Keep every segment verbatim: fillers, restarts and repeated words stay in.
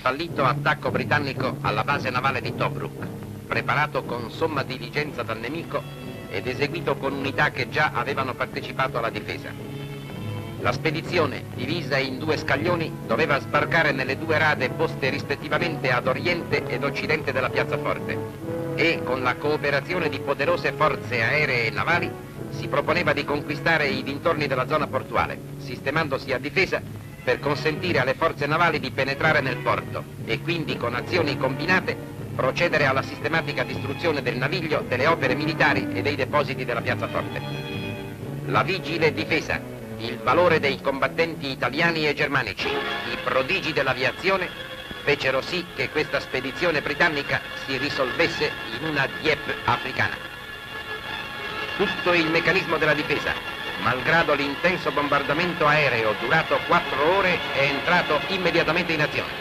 fallito attacco britannico alla base navale di Tobruk, preparato con somma diligenza dal nemico ed eseguito con unità che già avevano partecipato alla difesa. La spedizione, divisa in due scaglioni, doveva sbarcare nelle due rade poste rispettivamente ad oriente ed occidente della piazzaforte e, con la cooperazione di poderose forze aeree e navali, si proponeva di conquistare i dintorni della zona portuale, sistemandosi a difesa per consentire alle forze navali di penetrare nel porto e quindi con azioni combinate procedere alla sistematica distruzione del naviglio, delle opere militari e dei depositi della piazzaforte. La vigile difesa, il valore dei combattenti italiani e germanici, i prodigi dell'aviazione fecero sì che questa spedizione britannica si risolvesse in una Dieppe africana. Tutto il meccanismo della difesa, malgrado l'intenso bombardamento aereo durato quattro ore, è entrato immediatamente in azione.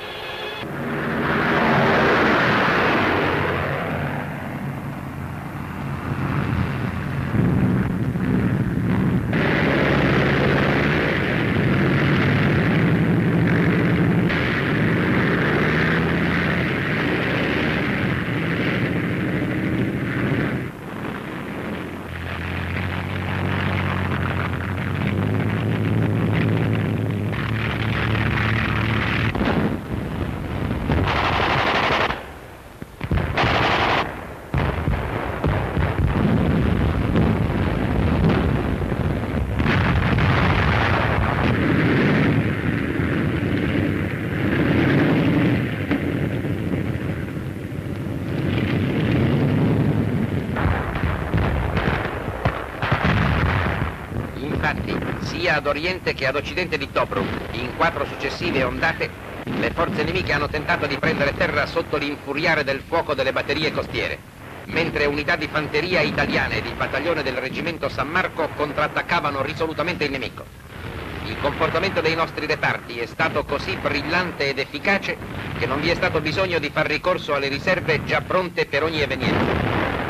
Sia ad oriente che ad occidente di Tobruk, in quattro successive ondate, le forze nemiche hanno tentato di prendere terra sotto l'infuriare del fuoco delle batterie costiere, mentre unità di fanteria italiane ed il battaglione del reggimento San Marco contrattaccavano risolutamente il nemico. Il comportamento dei nostri reparti è stato così brillante ed efficace che non vi è stato bisogno di far ricorso alle riserve già pronte per ogni evenienza.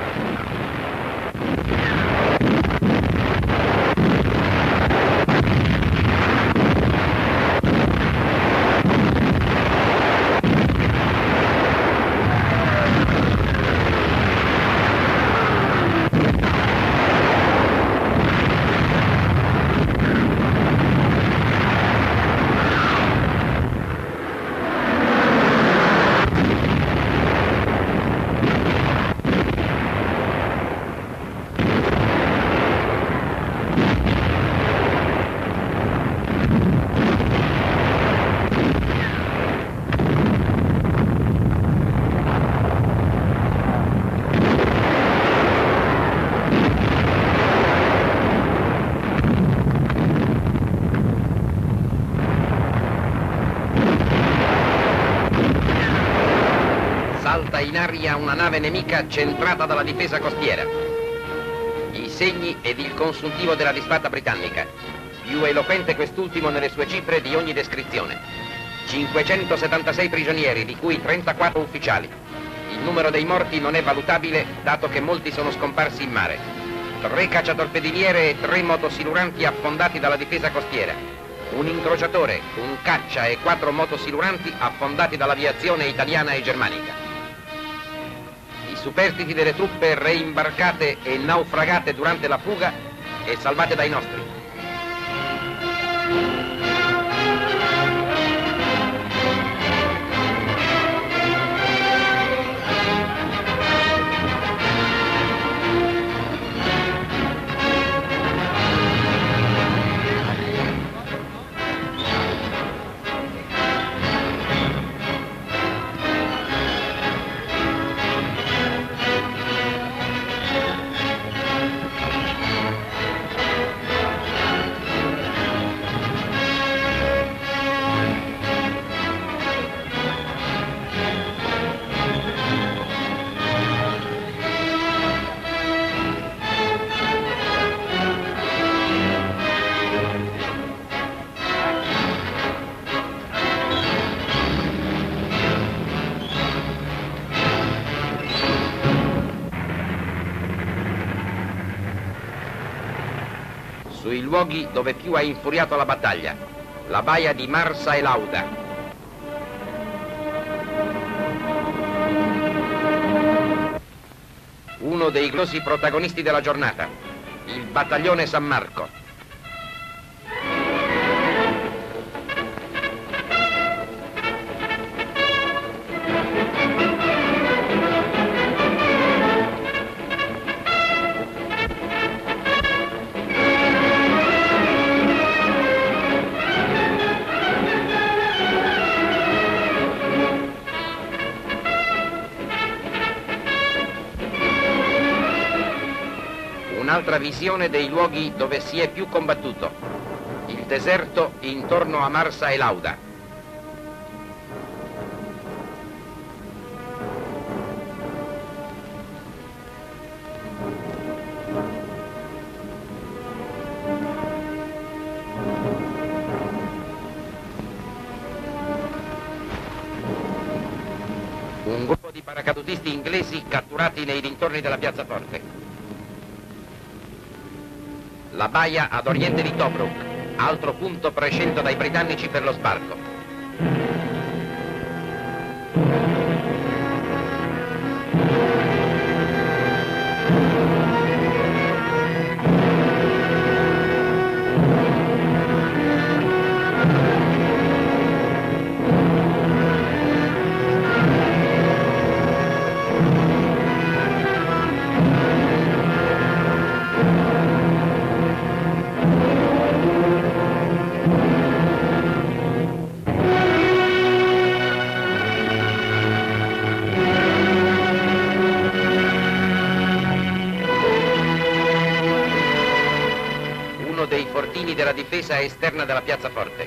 In aria una nave nemica centrata dalla difesa costiera. I segni ed il consuntivo della disfatta britannica, più eloquente quest'ultimo nelle sue cifre di ogni descrizione. cinquecentosettantasei prigionieri, di cui trentaquattro ufficiali. Il numero dei morti non è valutabile, dato che molti sono scomparsi in mare. Tre cacciatorpediniere e tre motosiluranti affondati dalla difesa costiera. Un incrociatore, un caccia e quattro motosiluranti affondati dall'aviazione italiana e germanica. I superstiti delle truppe reimbarcate e naufragate durante la fuga e salvate dai nostri. Sui luoghi dove più ha infuriato la battaglia, la baia di Marsa e l'Auda. uno dei grossi protagonisti della giornata, il battaglione San Marco. Un'altra visione dei luoghi dove si è più combattuto, il deserto intorno a Marsa e l'Auda. Un gruppo di paracadutisti inglesi catturati nei dintorni della piazzaforte. La baia ad oriente di Tobruk, altro punto prescelto dai britannici per lo sbarco. Della difesa esterna della piazzaforte.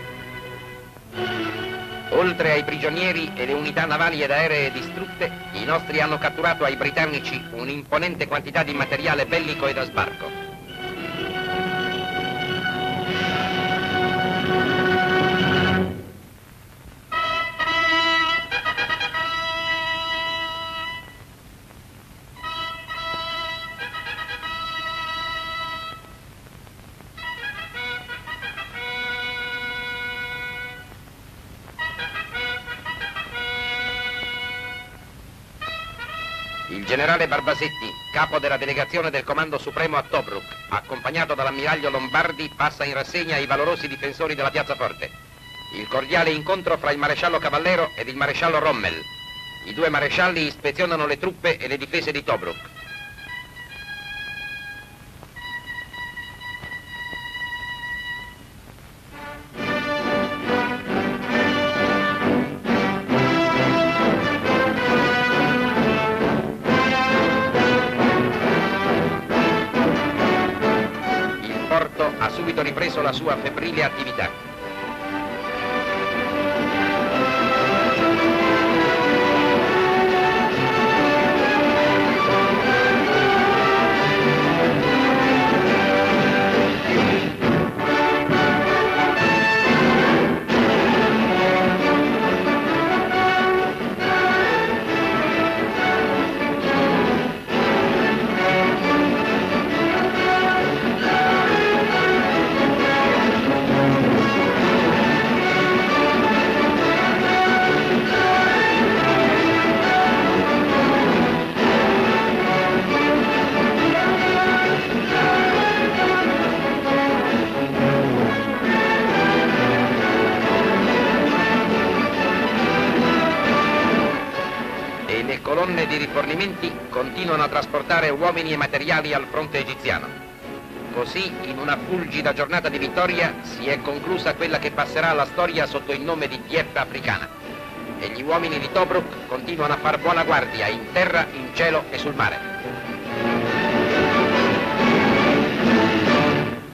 Oltre ai prigionieri e le unità navali ed aeree distrutte, i nostri hanno catturato ai britannici un'imponente quantità di materiale bellico e da sbarco. Il generale Barbasetti, capo della delegazione del Comando Supremo a Tobruk, accompagnato dall'ammiraglio Lombardi, passa in rassegna ai valorosi difensori della piazzaforte. Il cordiale incontro fra il maresciallo Cavallero ed il maresciallo Rommel. I due marescialli ispezionano le truppe e le difese di Tobruk. Ha subito ripreso la sua febbrile attività. Colonne di rifornimenti continuano a trasportare uomini e materiali al fronte egiziano. Così, in una fulgida giornata di vittoria, si è conclusa quella che passerà alla storia sotto il nome di Dieppe africana. E gli uomini di Tobruk continuano a far buona guardia in terra, in cielo e sul mare.